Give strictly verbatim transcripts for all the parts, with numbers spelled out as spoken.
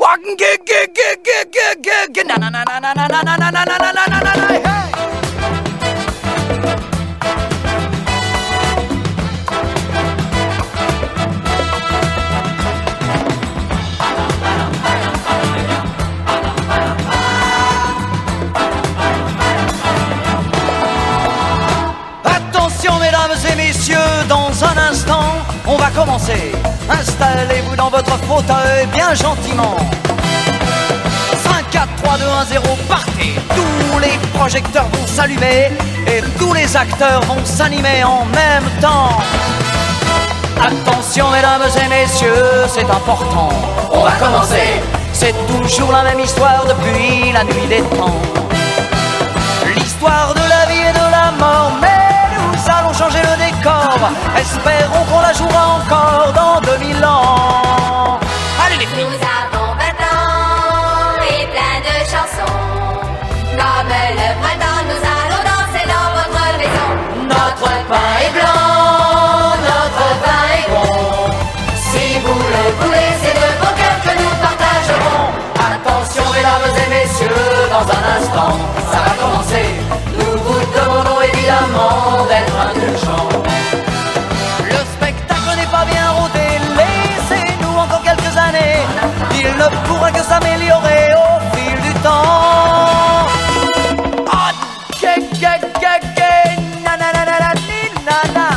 Attention mesdames et messieurs, dans un instant, on va commencer. Installez-vous dans votre fauteuil bien gentiment. cinq, quatre, trois, deux, un, zéro, partez. Tous les projecteurs vont s'allumer et tous les acteurs vont s'animer en même temps. Attention mesdames et messieurs, c'est important. On va commencer. C'est toujours la même histoire depuis la nuit des temps. L'histoire de la vie et de la mort, mais nous allons changer le décor. Espérons qu'on la jouera encore dans deux mille ans. Allez les filles. Nous avons vingt ans et plein de chansons. Comme le printemps, nous allons danser dans votre maison. Notre pain est blanc, notre pain est bon. Si vous le voulez, c'est de vos cœurs que nous partagerons. Attention mesdames et messieurs, dans un instant, ça va commencer. Nous vous demandons évidemment d'être indulgents. Le spectacle n'est pas bien rodé, laissez-nous encore quelques années. Il ne pourra que s'améliorer au fil du temps. Ah, que, que, que, que, na, na, na, na, na, ni, na, na.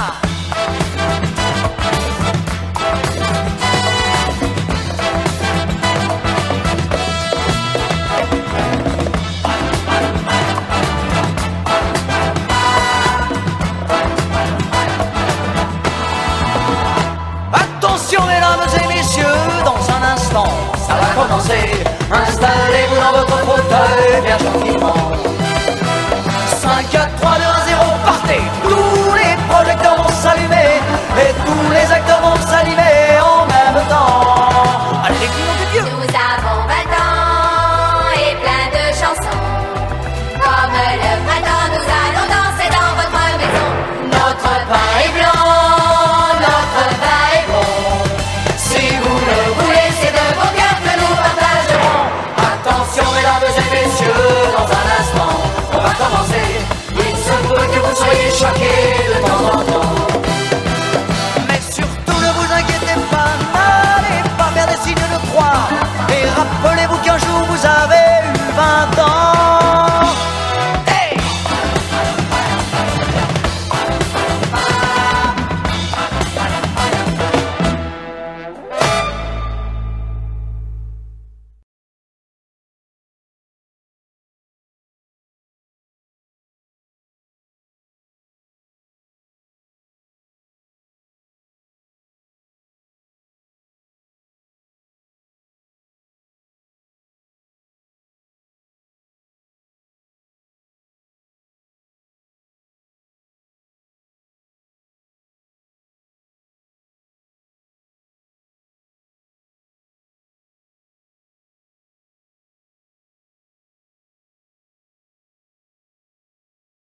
Attention mesdames et messieurs, dans un instant, ça va commencer. Installez-vous dans votre fauteuil bien gentiment. cinq, quatre, trois, deux, un, zéro, partez. Tous les projecteurs vont s'allumer et tous les acteurs vont s'animer en même temps. Allez les filles, nom de Dieu. Nous avons vingt ans et plein de chansons. Comme le printemps, nous allons danser dans votre maison. Notre pain est blanc, notre pain est bon. Si vous le voulez, c'est de vos cœurs que nous partagerons. Attention mesdames et messieurs, dans un instant, on va commencer. Il se peut que vous soyez choqués de temps en temps. Mais surtout ne vous inquiétez pas, n'allez pas faire des signes de croix. Et rappelez-vous qu'un jour vous avez